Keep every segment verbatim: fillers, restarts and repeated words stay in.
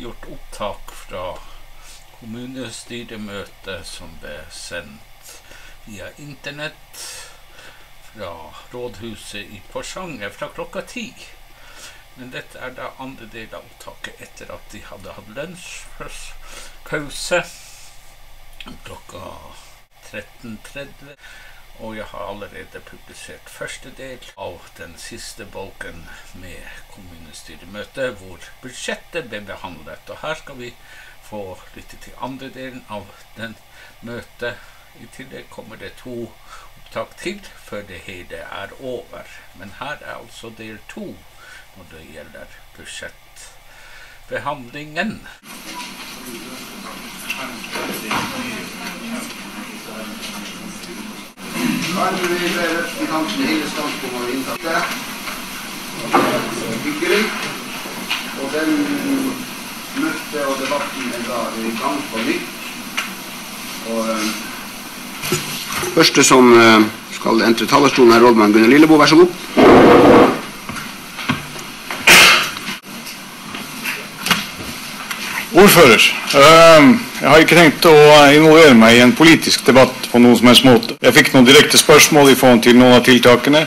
gjort opptak fra kommunestyremøtet som ble sendt via internett fra rådhuset i Porsanger fra klokka ti. Men dette er da andre del av opptaket etter at de hadde hatt lunsjpause klokka tretten tretti. Og jeg har allerede publisert første del av den siste bolken med kommunestyremøtet, hvor budsjettet ble behandlet. Og her skal vi få lytte til andre delen av den møtet. I tillegg kommer det to opptak til før det hele er over. Men her er altså del to når det gjelder budsjettbehandlingen. Kanskje vi ble representanten i hele standpunkt og inntatt det. Hyggelig. Og den møtet og debatten er da i gang på nytt. Og uh, første som uh, skal entre talerstolen er rådmann Gunnar Lilleboe, vær så god. Ordfører, jeg har ikke tenkt å involvere meg i en politisk debatt på noen som helst måte. Jeg fikk noen direkte spørsmål i forhold til noen av tiltakene.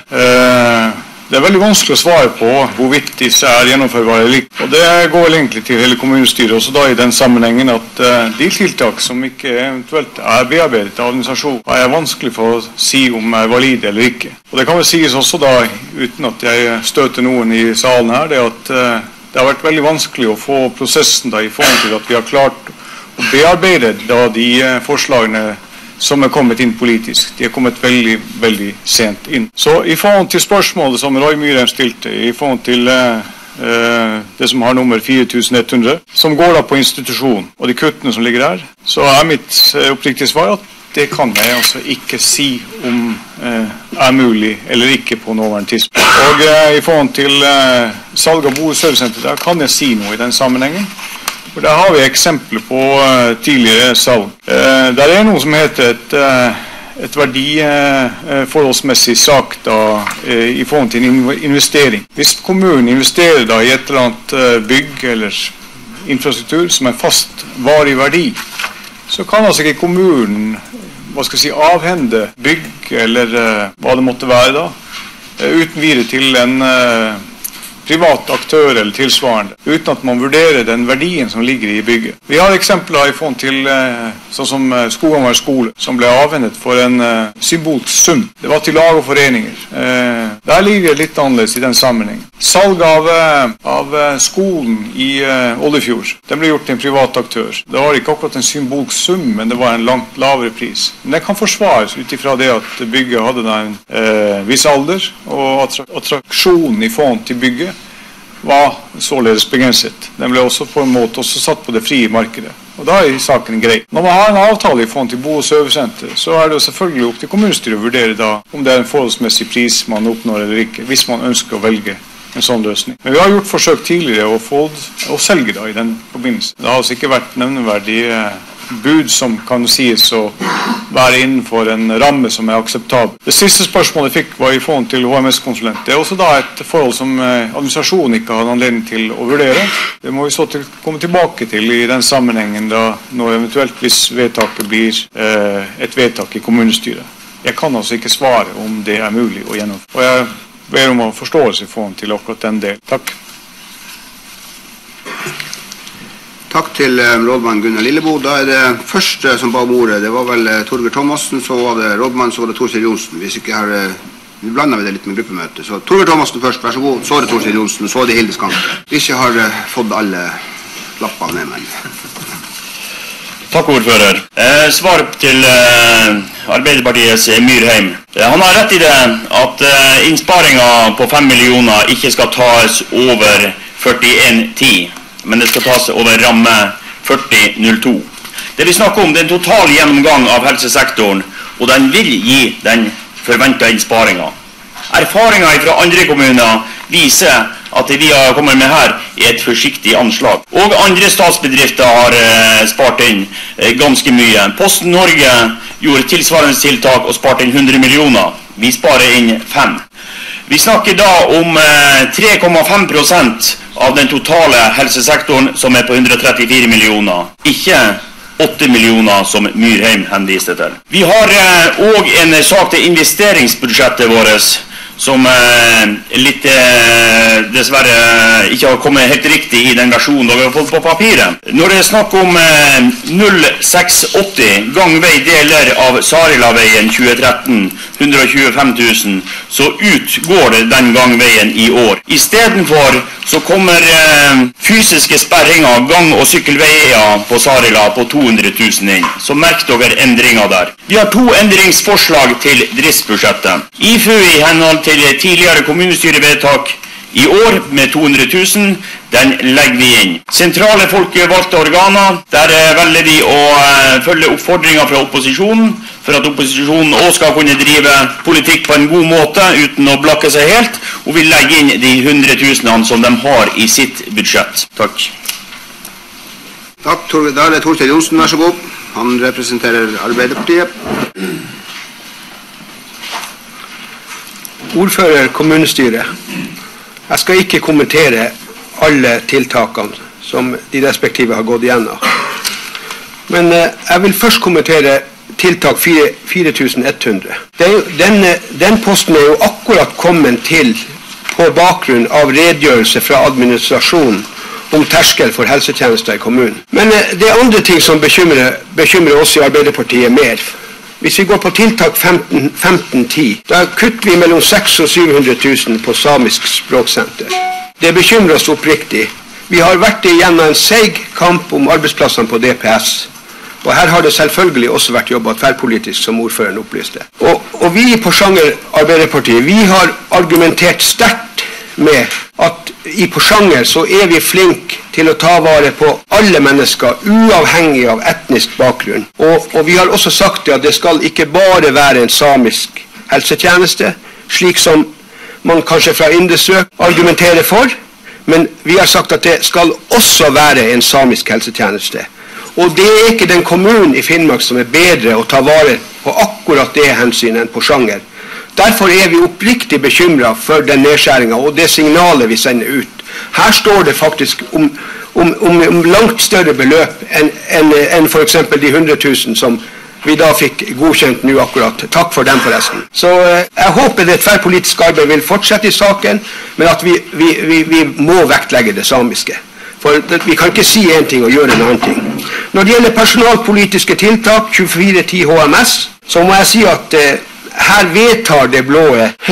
Det er veldig vanskelig å svare på hvorvidt disse er gjennomførbare eller ikke. Og det går vel egentlig til hele kommunestyret også da i den sammenhengen at de tiltak som ikke eventuelt er bearbeidet av administrasjon, er vanskelig for å si om er valide eller ikke. Og det kan vel sies også da, uten at jeg støter noen i salen her, det at det har vært veldig vanskelig å få prosessen da i forhold til at vi har klart å bearbeide da de forslagene som er kommet inn politisk. De er kommet veldig, veldig sent inn. Så i forhold til spørsmålet som Roy Myhren stilte, i forhold til uh, det som har nummer fire tusen ett hundre, som går da på institusjon, og de kuttene som ligger der, så er mitt uh, oppriktige svar at det kan jeg altså ikke si om uh, er mulig eller ikke på nåværende tidspunkt. Og uh, i forhold til uh, salg av boligservicesenter, der kan jeg si noe i den sammenhengen. For der har vi eksempler på uh, tidligere salg. Uh, der er noe som heter et, uh, et verdiforholdsmessig uh, sak da, uh, i forhold til investering. Hvis kommunen investerer da, i et eller annet uh, bygg eller infrastruktur som er fast varig verdi, så kan altså ikke kommunen hva skal jeg si, avhende bygg eller uh, hva det måtte være da, uh, uten videre til en uh, privat aktør eller tilsvarende, uten at man vurderer den verdien som ligger i bygget. Vi har eksempler i forhold til uh, sånn som uh, Skoganger skole, som ble avhendet for en uh, symbolsk sum. Det var til lag og foreninger. Uh, der ligger det litt annerledes i den sammenhengen. Salg av, uh, av uh, skolen i uh, Oldefjord, den ble gjort til en privat aktør. Det var ikke akkurat en symbolsk sum, men det var en langt lavere pris. Men det kan forsvares ut ifra det at bygget hadde en uh, viss alder, og attraksjonen i forhold til bygget var således begrenset. Den ble også på en måte også satt på det frie markedet. Og da er saken grei. Når man har en avtale i forhold til bo- og servicesenter, så er det selvfølgelig opp til kommunestyret å vurdere da om det er en forholdsmessig pris man oppnår eller ikke, hvis man ønsker å velge en sånn løsning. Men vi har gjort forsøk tidligere å, få, å selge da i den forbindelse. Det har altså ikke vært nevneverdig bud som kan sies å være innenfor en ramme som er akseptabel. Det siste spørsmålet jeg fikk var i forhold til H M S-konsulent. Det er også da et forhold som administrasjonen ikke har anledning til å vurdere. Det må vi så til, komme tilbake til i den sammenhengen da, når eventuelt hvis vedtaket blir eh, et vedtak i kommunestyret. Jeg kan altså ikke svare om det er mulig å gjennomføre. Og jeg ber om å forståelse i forhold til akkurat den del. Takk. Takk til um, rådmann Gunnar Lilleboe. Da er det første som ba om ordet. Det var vel uh, Torger Thomassen, så var det rådmann, så var det Torsil Johnsen. Hvis ikke har, uh, vi blander vi det litt med gruppemøte. Så Torger Thomassen først, vær så god. Så er det Torsil Johnsen, så er det Hilde Skanke. Hvis jeg har uh, fått alle lappene med meg. Takk, ordfører. Eh, svar til eh, Arbeiderpartiets Myrheim. Eh, han har rett i det at eh, innsparingen på fem millioner ikke skal tas over førtien ti. Men det skal tas over ramme førti null to. Det vi snakker om, det er en total gjennomgang av helsesektoren, og den vil gi den forventede innsparingen. Erfaringer fra andre kommuner viser at det vi har kommet med her er et forsiktig anslag. Og andre statsbedrifter har eh, spart inn eh, ganske mye. Posten Norge gjorde tilsvarende tiltak og sparte inn hundre millioner. Vi sparer inn fem. Vi snakker da om eh, tre komma fem prosent av den totale helsesektoren, som er på hundre og trettifire millioner. Ikke åtte millioner som Myrheim henviste til. Vi har også en sak til investeringsbudsjettet vårt, som eh, litt eh, dessverre ikke har kommet helt riktig i den versjonen vi har fått på papiret. Når det er snakk om eh, null seks åtti gangvei deler av Sarilaveien tjue tretten, hundre og tjuefem tusen, så utgår det den gangveien i år. I stedet for så kommer eh, fysiske sperringer, gang- og sykkelveier på Sarila på to hundre tusen inn. Så merk dere endringer der. Vi har to endringsforslag til driftsbudsjettet. I F U i henhold til tidligere kommunestyrevedtak i år med to hundre tusen, den legger vi inn. Sentrale folkevalgte organer, der velger vi å uh, følge oppfordringer fra opposisjonen, for at opposisjonen også skal kunne drive politikk på en god måte uten å blakke seg helt, og vi legger inn de hundre tusenene som de har i sitt budsjett. Takk. Takk, Tor, da er det Torstein Johnsen, vær så god. Han representerer Arbeiderpartiet. Ordfører kommunestyret. Jeg skal ikke kommentere alle tiltakene som de respektive har gått igjennom. Men eh, jeg vil først kommentere tiltak fire tusen ett hundre. Den, den posten er jo akkurat kommet til på bakgrunn av redegjørelse fra administrasjonen om terskel for helsetjenester i kommunen. Men eh, det er andre ting som bekymrer, bekymrer oss i Arbeiderpartiet mer. Hvis vi går på tiltak femten ti, da kutter vi mellom seks hundre og syv hundre tusen på samisk språksenter. Det bekymrer oss oppriktig. Vi har vært igjennom en seig kamp om arbeidsplassene på D P S. Og her har det selvfølgelig også vært jobbet tverrpolitisk, som ordføreren opplyste. Og, og vi i Porsanger Arbeiderpartiet, vi har argumentert sterkt med at i Porsanger så er vi flink til å ta vare på alle mennesker, uavhengig av etnisk bakgrunn. Og, og vi har også sagt at det skal ikke bare være en samisk helsetjeneste, slik som man kanskje fra Indre Strøk argumenterer for, men vi har sagt at det skal også være en samisk helsetjeneste. Og det er ikke den kommunen i Finnmark som er bedre å ta vare på akkurat det hensynet enn Porsanger. Derfor er vi oppriktig bekymret for den nedskjæringen og det signalet vi sender ut. Her står det faktisk om, om, om, om langt større beløp enn en, en for eksempel de hundre tusen som vi da fikk godkjent nå akkurat. Takk for den forresten. Så eh, jeg håper det tverrpolitiske arbeidet vil fortsette i saken, men at vi, vi, vi, vi må vektlegge det samiske. For vi kan ikke si en ting og gjøre en annen ting. Når det gjelder personalpolitiske tiltak, tjuefire ti H M S, så må jeg si at eh, her vedtar det blå,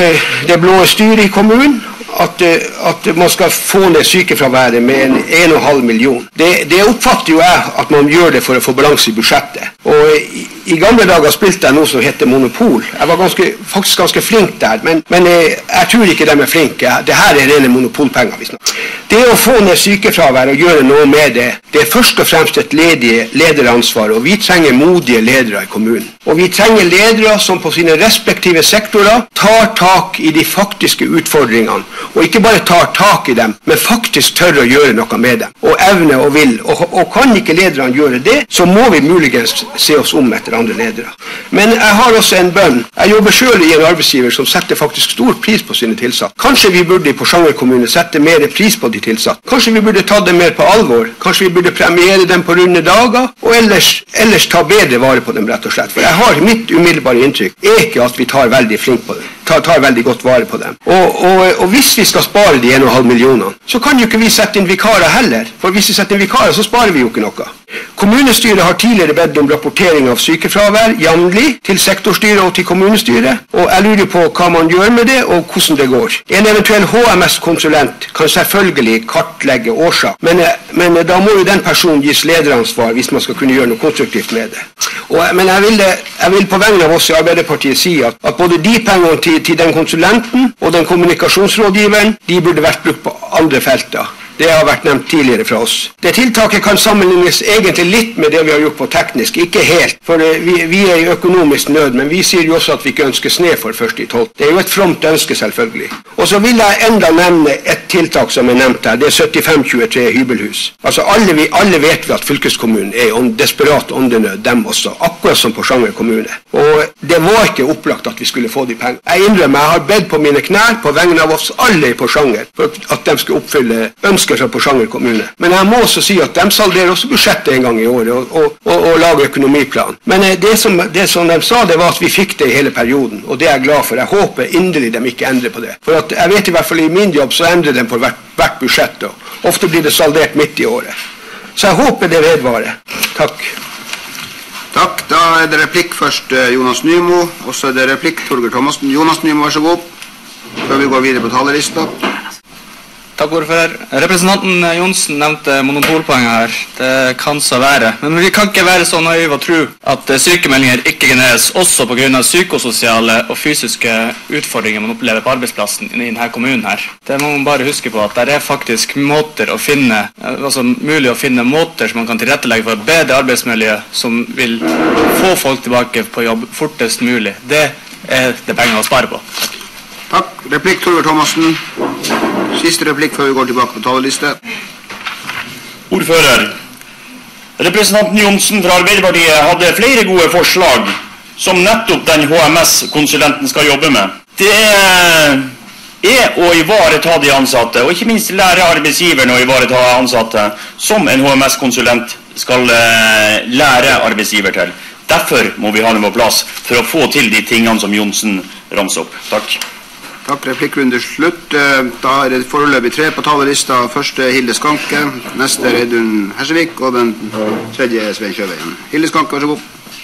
det blå styret i kommunen at, at man skal få ned sykefraværet med en en og en halv million. Det, det oppfatter jo jeg at man gjør det for å få balanse i budsjettet. Og i, i gamle dager spilte jeg noe som heter Monopol. Jeg var ganske, faktisk ganske flink der, men, men jeg, jeg tror ikke de er flinke. Det her er rene monopolpenger vi snakker. Det å få ned sykefravær og gjøre noe med det, det er først og fremst et ledige lederansvar, og vi trenger modige ledere i kommunen. Og vi trenger ledere som på sine respektive sektorer tar tak i de faktiske utfordringene, og ikke bare tar tak i dem, men faktisk tør å gjøre noe med dem, og evne og vil. Og, og kan ikke lederne gjøre det, så må vi muligens se oss om etter andre ledere. Men jeg har også en bønn. Jeg jobber selv i en arbeidsgiver som setter faktisk stor pris på sine tilsatte. Kanskje vi burde i Porsanger kommune sette mer pris på de tilsatte. Kanskje vi burde ta dem mer på alvor. Kanskje vi burde premiere dem på runde dager, og ellers, ellers ta bedre vare på dem, rett og slett. For jeg har mitt umiddelbare inntrykk er ikke at vi tar veldig flink på dem. Tar, tar veldig godt vare på dem. Og, og, og hvis vi skal spare de en og en halv millionene, så kan jo ikke vi sette inn vikarer heller. For hvis vi setter inn vikarer, så sparer vi jo ikke noe. Kommunestyret har tidligere bedt om rapportering av sykefravær jevnlig til sektorstyret og til kommunestyret, og jeg lurer på hva man gjør med det og hvordan det går. En eventuell H M S-konsulent kan selvfølgelig kartlegge årsak, men, men da må jo den personen gis lederansvar hvis man skal kunne gjøre noe konstruktivt med det. Og, men jeg vil, jeg vil på vegne av oss i Arbeiderpartiet si at, at både de pengene til, til den konsulenten og den kommunikasjonsrådgiveren, de burde vært brukt på andre felter. Det har vært nevnt tidligere fra oss. Det tiltaket kan sammenlignes egentlig litt med det vi har gjort på teknisk, ikke helt, for vi, vi er i økonomisk nød, men vi sier jo også at vi ikke ønsker sne for første i tolv. Det er jo et fromt ønske selvfølgelig. Og så vil jeg enda nevne et tiltak som er nevnt her, det er syttifem tjuetre hybelhus. Altså alle, vi, alle vet vi at fylkeskommunen er i desperat åndenød, dem også, akkurat som Porsanger kommune. Og det var ikke opplagt at vi skulle få de penger. Jeg innrømmer, jeg har bedt på mine knær på vegne av oss alle i Porsanger, for at de skulle oppfylle ønsker ønsker fra Porsanger kommune. Men jeg må også si at de salderer også budsjettet en gang i året og, og, og, og lager økonomiplan. Men det som, det som de sa, det var at vi fikk det i hele perioden, og det er jeg glad for. Jeg håper inderlig de ikke endrer på det. For at jeg vet i hvert fall i min jobb så endrer de på hvert, hvert budsjett, og ofte blir det saldert midt i året. Så jeg håper det vedvarer. Takk. Takk. Da er det replikk først Jonas Nymo, og så er det replikk Torger Thomassen. Jonas Nymo, vær så god. Før vi går videre på talerlista. Takk, ordfører. Representanten Johnsen nevnte monopolpoenget her. Det kan så være. Men vi kan ikke være så naive og tro at sykemeldinger ikke genereres også på grunn av psykososiale og fysiske utfordringer man opplever på arbeidsplassen i denne kommunen her. Det må man bare huske på at det er faktisk måter å finne, altså mulig å finne måter som man kan tilrettelegge for bedre arbeidsmiljø som vil få folk tilbake på jobb fortest mulig. Det er det penger å spare på. Takk. Takk. Replikk Torger Thomassen. Siste replikk før vi går tilbake på talerliste. Ordfører, representanten Johnsen fra Arbeiderpartiet hadde flere gode forslag som nettopp den H M S-konsulenten skal jobbe med. Det er å ivareta de ansatte, og ikke minst lære arbeidsgiveren å ivareta ansatte, som en H M S-konsulent skal lære arbeidsgiver til. Derfor må vi ha det på plass for å få til de tingene som Johnsen ramser opp. Takk. Takk, replikkrunde slutt. Da er det foreløpig tre på talerlista. Første Hilde Skanke, neste Reidun Hersevik, og den tredje Svein Kjøveien. Hilde Skanke, vær så god.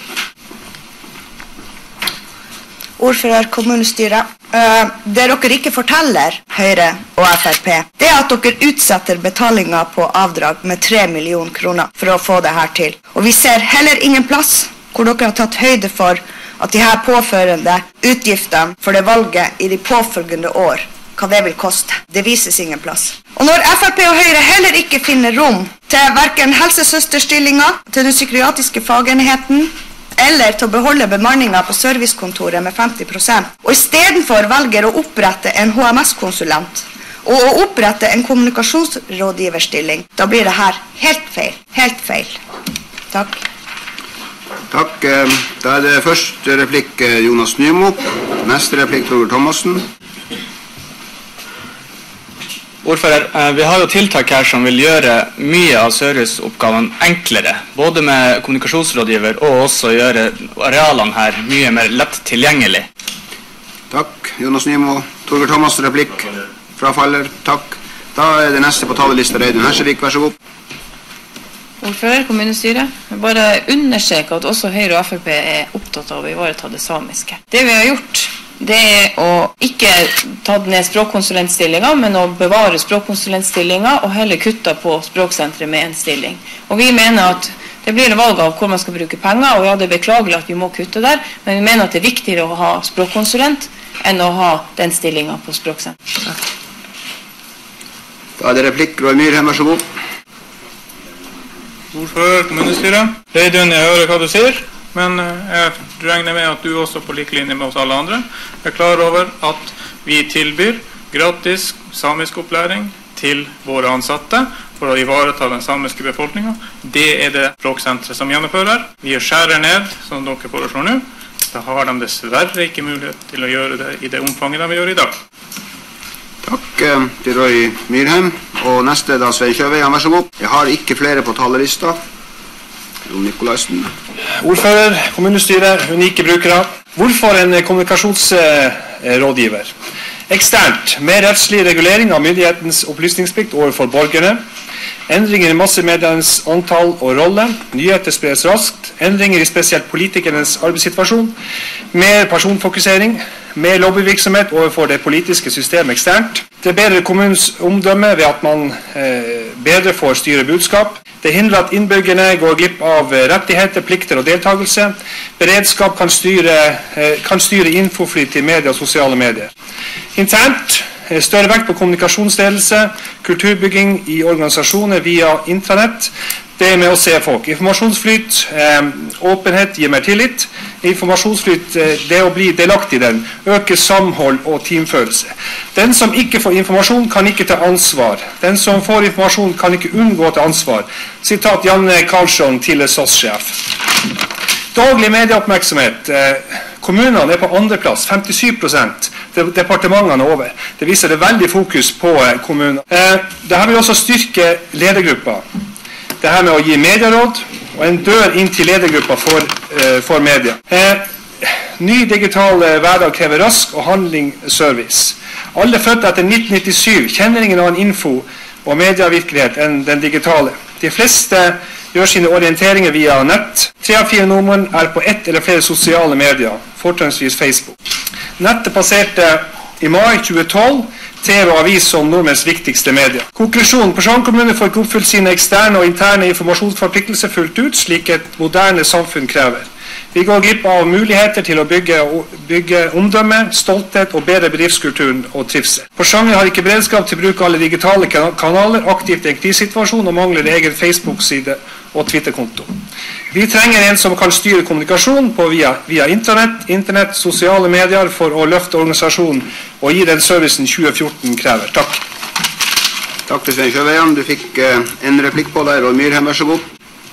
Ordfører, kommunestyret. Uh, det dere ikke forteller, Høyre og F R P, det er at dere utsetter betalingen på avdrag med tre millioner kroner for å få det her til. Og vi ser heller ingen plass hvor dere har tatt høyde for at de her påførende utgiftene for det valget i de påfølgende år, hva det vil koste. Det vises ingen plass. Og når F R P og Høyre heller ikke finner rom til hverken helsesøsterstillinger, til den psykiatriske fagenheten, eller til å beholde bemanningen på servicekontoret med femti prosent, og i stedet for velger å opprette en H M S-konsulent, og å opprette en kommunikasjonsrådgiverstilling, da blir det her helt feil. Helt feil. Takk. Takk. Da er det første replikk Jonas Nymo, neste replikk Torger Thomassen. Ordfører, vi har jo tiltak her som vil gjøre mye av serviceoppgavene enklere, både med kommunikasjonsrådgiver og også gjøre arealene her mye mer lett tilgjengelig. Takk, Jonas Nymo. Torger Thomassen, replikk. Frafaller. Takk. Da er det neste på talerlista Reidun Hersevik, vær så god. Ordfører, kommunestyret. Bare understreke at også Høyre og F R P er opptatt av å ivareta det samiske. Det vi har gjort, det er å ikke ta ned språkkonsulentstillinger, men å bevare språkkonsulentstillinger og heller kutte på språksentret med en stilling. Og vi mener at det blir et valg av hvor man skal bruke penger, og ja, det er beklagelig at vi må kutte der, men vi mener at det er viktigere å ha språkkonsulent enn å ha den stillingen på språksentret. Da er det replikk. Roy Myrhem, vær så god. Ordfører, kommunestyret. Reidun, jeg hører hva du sier, men jeg regner med at du også på like linje med oss alle andre er klar over at vi tilbyr gratis samisk opplæring til våre ansatte for å ivareta den samiske befolkningen. Det er det språksentret som gjennomfører. Vi skjærer ned, som dere foreslår nå. Da har de dessverre ikke mulighet til å gjøre det i det omfanget de gjør i dag. Takk til Roy Myrhem. Og neste da Svein Kjøveien, vær så god. Jeg har ikke flere på talerlista. Jon Nikolaisen. Ordfører, kommunestyret, unike brukere. Hvorfor en kommunikasjonsrådgiver? Eksternt, med rettslig regulering av myndighetens opplysningsplikt overfor borgerne. Endringer i massemedienes antall og rolle. Nyheter spres raskt. Endringer i spesielt politikernes arbeidssituasjon. Mer personfokusering. Mer lobbyvirksomhet overfor det politiske systemet eksternt. Det bedrer kommunens omdømme ved at man eh, bedre får styre budskap. Det hindrer at innbyggerne går glipp av rettigheter, plikter og deltakelse. Beredskap kan styre, eh, kan styre infoflyt til medier og sosiale medier. Internt eh, større vekt på kommunikasjonsledelse, kulturbygging i organisasjoner via intranett. Det med å se folk. Informasjonsflyt, eh, åpenhet gir mer tillit. Informasjonsflyt, eh, det å bli delaktig i den, øker samhold og teamfølelse. Den som ikke får informasjon kan ikke ta ansvar. Den som får informasjon kan ikke unngå å ta ansvar. Sitat Janne Karlsson, tidligere S A S-sjef. Daglig medieoppmerksomhet. Eh, kommunene er på andreplass, femtisju prosent. Departementene over. Det viser det veldig fokus på eh, kommunene. Eh, det her vil også styrke ledergrupper. Det her med å gi medieråd og en dør inn til ledergrupper for, eh, for media. Eh, ny digital eh, hverdag krever rask og handling service. Alle født etter nitten nittisju kjenner ingen annen info og medievirkelighet enn den digitale. De fleste gjør sine orienteringer via nett. Tre av fire nordmenn er på ett eller flere sosiale medier, fortrinnsvis Facebook. Nettet passerte i mai tjue tolv T V og avis som nordmenns viktigste medier. Konklusjon: Porsgrunn kommune får ikke oppfylt sine eksterne og interne informasjonsforpliktelser fullt ut, slik et moderne samfunn krever. Vi går glipp av muligheter til å bygge, bygge omdømme, stolthet og bedre bedriftskulturen og trivsel. Porsgrunn har ikke beredskap til å bruke alle digitale kanaler aktivt i en krisesituasjon og mangler egen Facebook-side og Twitter-konto. Vi trenger en som kan styre kommunikasjon på via, via internett, internett, sosiale medier for å løfte organisasjonen og gi den servicen tjue fjorten krever. Takk. Takk til Svein Sjøveien. Du fikk uh, en replikk på deg, Roy Myrheim, vær så god.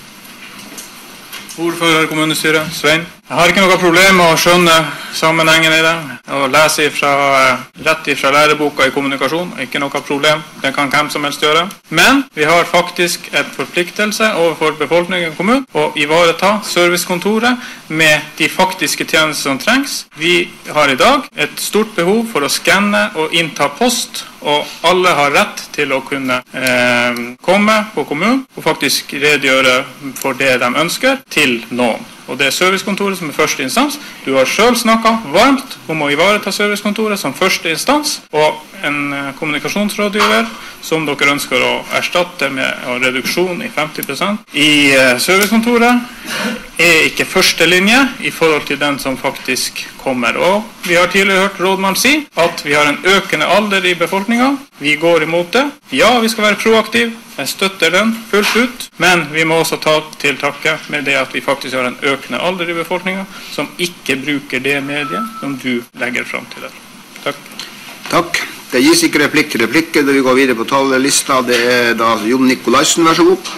Ordfører kommunestyret, Svein. Jeg har ikke noe problem med å skjønne sammenhengen i det, og lese ifra, rett ifra læreboka i kommunikasjon, ikke noe problem, det kan hvem som helst gjøre. Men vi har faktisk et forpliktelse overfor befolkningen i kommunen å ivareta servicekontoret med de faktiske tjenester som trengs. Vi har i dag et stort behov for å skanne og innta post, og alle har rett til å kunne eh, komme på kommunen og faktisk redegjøre for det de ønsker til noen. Og det er servicekontoret som er første instans. Du har selv snakket varmt om å ivareta servicekontoret som første instans, og en eh, kommunikasjonsrådgiver som dere ønsker å erstatte med en reduksjon i femti prosent i eh, servicekontoret er ikke første linje i forhold til den som faktisk kommer. Og vi har tidligere hørt rådmann si at vi har en økende alder i befolkningen. Vi går imot det. Ja, vi skal være proaktiv. Jeg støtter den fullt ut, men vi må også ta til takke med det at vi faktisk har en økende alder i befolkningen som ikke bruker det mediet som du legger frem til det. Takk. Takk. Det gis ikke replikk til replikker. Vi går videre på talerlista. Det er da Jon Nikolaisen, vær så god.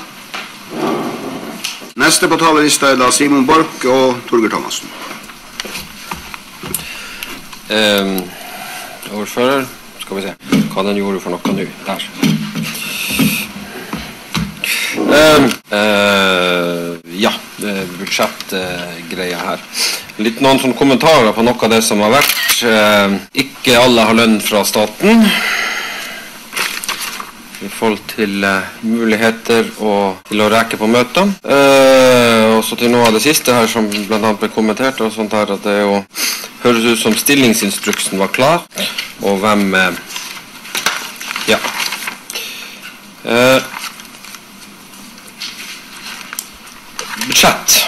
Neste på talerlista er da Simon Borch og Torger Thomassen. Um, ordfører, skal vi se hva den gjorde for noe nå. Der. Um, uh, ja, budsjettgreia uh, her. Litt noen sånne kommentarer på noe av det som har vært. Uh, ikke alle har lønn fra staten. I forhold til uh, muligheter og til å reke på møter. Uh, og så til noe av det siste her som blant annet ble kommentert, og sånt her, at det jo høres ut som stillingsinstruksen var klar, og hvem, uh, ja. Uh, budsjett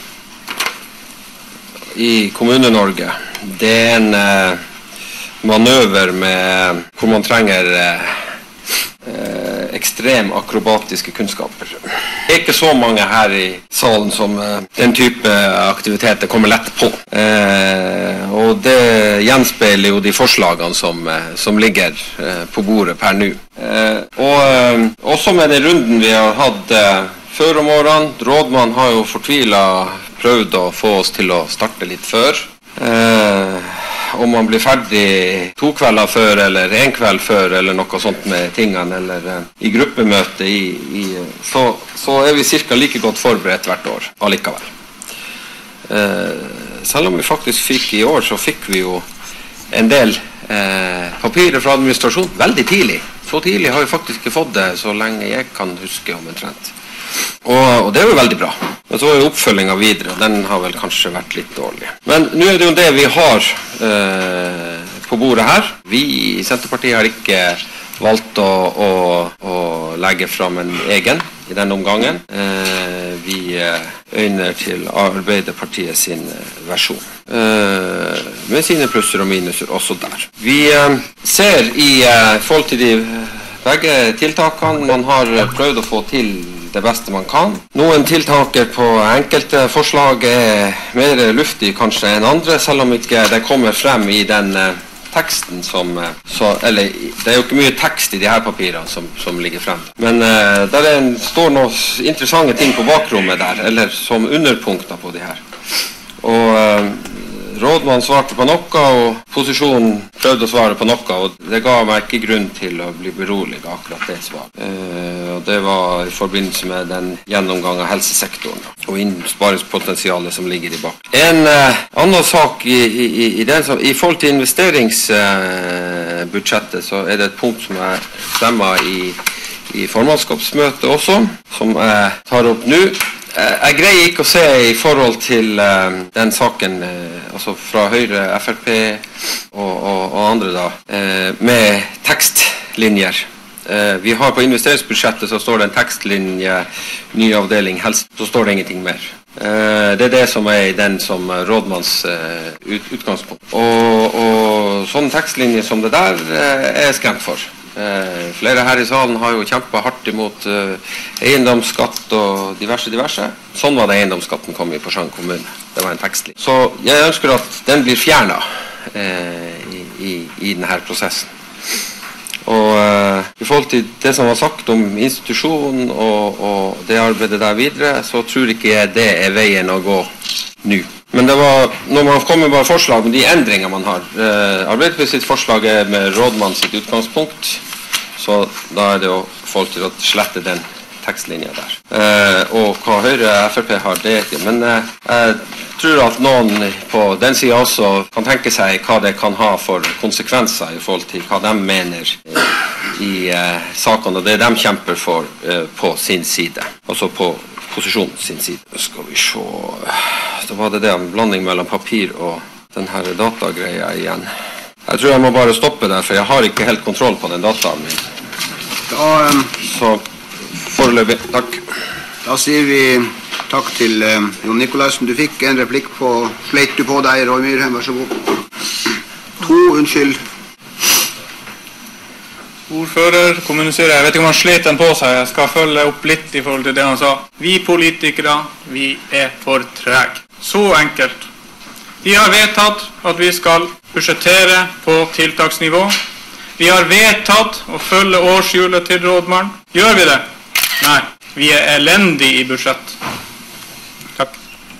i Kommune-Norge, det er en uh, manøver med, hvor man trenger uh, Eh, ekstrem akrobatiske kunnskaper. Det er ikke så mange her i salen som eh, den type aktiviteter kommer lett på. Eh, og det gjenspeiler jo de forslagene som, eh, som ligger eh, på bordet per nå. Eh, og eh, også med den runden vi har hatt eh, før om årene, rådmann har jo fortvilet prøvd å få oss til å starte litt før. Eh, om man blir ferdig to kvelder før, eller en kveld før, eller noe sånt med tingene, eller uh, i gruppemøte, i, i, så, så er vi cirka like godt forberedt hvert år, allikevel. Uh, selv om vi faktisk fikk i år, så fikk vi jo en del uh, papirer fra administrasjon veldig tidlig. Så tidlig har vi faktisk ikke fått det, så lenge jeg kan huske om en trend. Og, og det er jo veldig bra. Men så er jo oppfølgingen videre, og den har vel kanskje vært litt dårlig. Men nå er det jo det vi har eh, på bordet her. Vi i Senterpartiet har ikke valgt å, å, å legge frem en egen i denne omgangen. Eh, vi øyner til Arbeiderpartiet sin versjon. Eh, med sine plusser og minuser også der. Vi eh, ser i eh, forhold til de begge tiltakene man har prøvd å få til det beste man kan. Noen tiltaker på enkelte forslag er mer luftig kanskje enn andre, selv om ikke det kommer frem i den uh, teksten som, uh, så, eller det er jo ikke mye tekst i de her papirene som, som ligger frem. Men uh, der er en, står noen interessante ting på bakrommet der, eller som underpunkter på de her. Og eh, rådmannen svarte på noe, og posisjonen prøvde å svare på noe, og det ga meg ikke grunn til å bli beroliget akkurat det svaret. Eh, og det var i forbindelse med den gjennomgang av helsesektoren da, og innsparingspotensialet som ligger i bak. En eh, annen sak i, i, i, den som, i forhold til investeringsbudsjettet, eh, så er det et punkt som jeg stemmer i, i formannskapsmøtet også, som jeg tar opp nå. Jeg greier ikke å se i forhold til uh, den saken, uh, altså fra Høyre, F R P og, og, og andre da, uh, med tekstlinjer. Uh, vi har på investeringsbudsjettet så står det en tekstlinje, ny avdeling, helst, så står det ingenting mer. Uh, det er det som er i den som rådmanns uh, ut, utgangspunkt. Og, og sånne tekstlinjer som det der uh, er jeg skremt for. Uh, flere her i salen har jo kjempet hardt imot uh, eiendomsskatt og diverse, diverse. Sånn var det eiendomsskatten kom i Porsgrunn kommune. Det var en tekstlinje. Så jeg ønsker at den blir fjernet uh, i, i, i denne prosessen. Og uh, i forhold til det som var sagt om institusjonen og, og det arbeidet der videre, så tror ikke jeg det er veien å gå nå. Men det var, når man kommer med forslag med de endringer man har, eh, Arbeiderpartiet sitt forslag er med rådmann sitt utgangspunkt, så da er det jo folk til å slette den tekstlinjen der. Eh, og hva Høyre og F R P har, det er ikke. Men eh, jeg tror at noen på den siden også kan tenke seg hva det kan ha for konsekvenser i forhold til hva de mener eh, i eh, sakene, og det de kjemper for eh, på sin side, altså på posisjonen sin side. Skal vi se, da var det det en blanding mellom papir og denne datagreia igjen. Jeg tror jeg må bare stoppe der, for jeg har ikke helt kontroll på den dataen min. Da, um, Så foreløpig, takk. Da sier vi takk til um, Jon Nikolaisen. Du fikk en replikk på, sleit du på deg, Roy Myrheim, vær så god. To, unnskyld. Ordfører, kommuniserer, jeg vet ikke om han slet den på seg, jeg skal følge opp litt i forhold til det han sa. Vi politikere, vi er for treg. Så enkelt. De har vedtatt at vi skal budsjettere på tiltaksnivå. Vi har vedtatt å følge årshjulet til rådmann. Gjør vi det? Nei, vi er elendige i budsjett. Takk.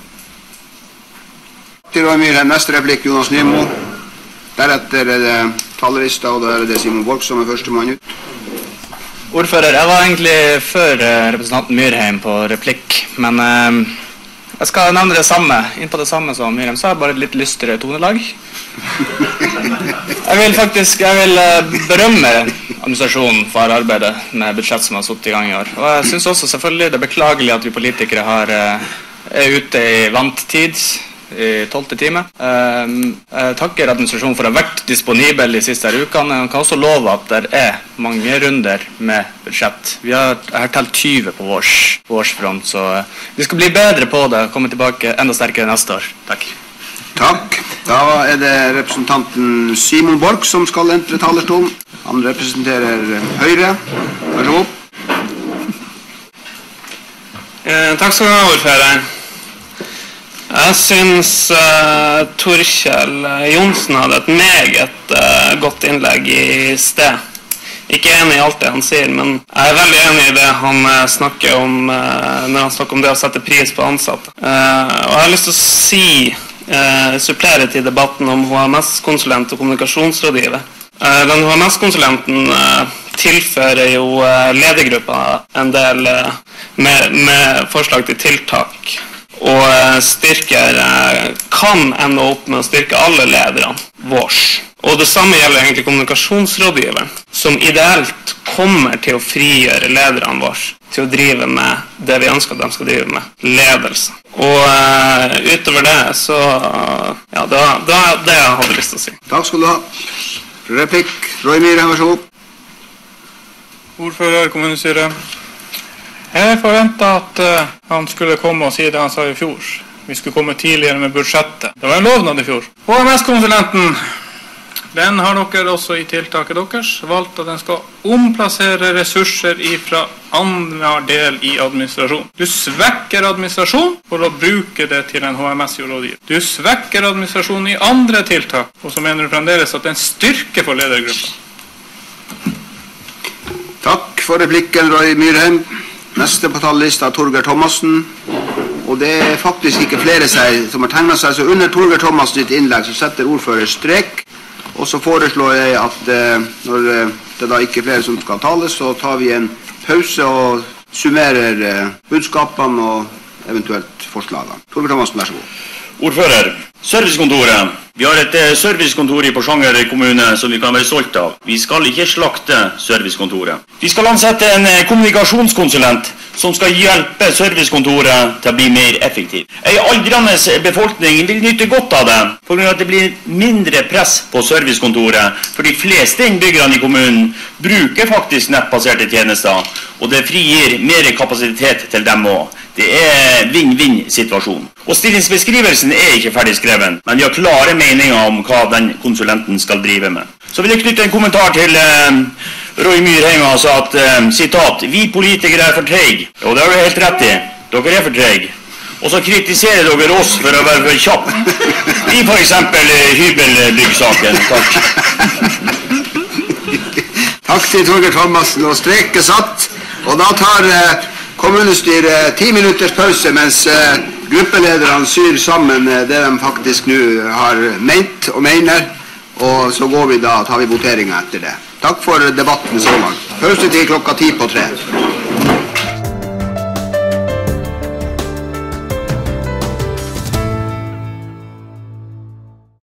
Til Roy Myrheim, neste replikk, Jonas Nymo. Deretter er det talerista, og da er det Simon Borch som er første mann ut. Ordfører, jeg var egentlig før representanten Myrheim på replikk, men eh, jeg skal nevne det samme, inn på det samme som Myrheim sa, bare et litt lystere tonelag. Jeg vil faktisk, jeg vil berømme administrasjonen for arbeidet med budsjett som har satt i gang i år. Og jeg synes også selvfølgelig det er beklagelig at vi politikere har, er ute i vanttid, i tolvte time. Jeg takker administrasjonen for å ha vært disponibel de siste her ukene. Jeg kan også love at det er mange runder med budsjett. Vi har, jeg har telt tyve på vårs, vårsfront, så vi skal bli bedre på det og komme tilbake enda sterkere neste år. Takk. Takk. Da er det representanten Simon Borch som skal entre talerstolen. Han representerer Høyre. Vær så god. Eh, takk skal du ha, ordfører. Jeg synes uh, Torkjell Johnsen hadde et meget uh, godt innlegg i sted. Ikke enig i alt det han sier, men jeg er veldig enig i det han uh, snakker om uh, når han snakker om det å sette pris på ansatte. Uh, og jeg har lyst til å si, uh, supplere til debatten om H M S-konsulent og kommunikasjonsrådgiver. Uh, den H M S-konsulenten uh, tilfører jo uh, ledergruppa en del uh, med, med forslag til tiltak. Og styrker, kan ende opp med å styrke alle lederne vårs. Og det samme gjelder egentlig kommunikasjonsrådgiveren, som ideelt kommer til å frigjøre lederne vårs til å drive med det vi ønsker at de skal drive med, ledelse. Og uh, utover det, så ja, det var det jeg hadde lyst til å si. Takk skal du ha. Replikk, Roy Myrheim, vær så god. Ordfører, kommunestyre. Jeg forventet at uh, han skulle komme og si det han sa i fjor. Vi skulle komme tidligere med budsjettet. Det var en lovnad i fjor. H M S-konsulenten, den har dere også i tiltaket deres valgt at den skal omplassere ressurser fra andre del i administrasjon. Du svekker administrasjon for å bruke det til en H M S-rådgiver. Du svekker administrasjon i andre tiltak, og så mener du fremdeles at det er en styrke for ledergruppa. Takk for replikken, Roy Myrheim. Neste på tallista er Torgeir Thomassen, og det er faktisk ikke flere seg som har tegnet seg, så under Torgeir Thomassen sitt innlegg så setter ordfører strek, og så foreslår jeg at eh, når det da ikke er flere som skal tale, så tar vi en pause og summerer eh, budskapene og eventuelt forslagene. Torgeir Thomassen, vær så god. Ordfører, servicekontoret. Vi har et eh, servicekontor i Porsanger kommune som vi kan være stolt av. Vi skal ikke slakte servicekontoret. Vi skal ansette en eh, kommunikasjonskonsulent som skal hjelpe servicekontoret til å bli mer effektiv. En aldrende befolkning vil nytte godt av det, på grunn av at det blir mindre press på servicekontoret, for de fleste innbyggerne i kommunen bruker faktisk nettbaserte tjenester, og det frigir mer kapasitet til dem også. Det er vinn-vinn-situasjon. Og stillingsbeskrivelsen er ikke ferdig skreven, men vi har klare meninger om hva den konsulenten skal drive med. Så vil jeg knytte en kommentar til eh, Roy Myrheim, og sa at, eh, sitat, vi politikere er for treg. Og det har du helt rett i. Dere er for treg. Og så kritiserer dere oss for å være for kjapp. I for eksempel eh, hybelbyggsaken. Takk. Takk til Torgeir Thomassen, og streket satt. Og da tar eh, kommunestyret ti minutters pause, mens eh, gruppelederne syr sammen eh, det de faktisk nå har ment og mener, og så går vi da, tar vi voteringen etter det. Takk for debatten så langt. Pause til klokka ti på tre.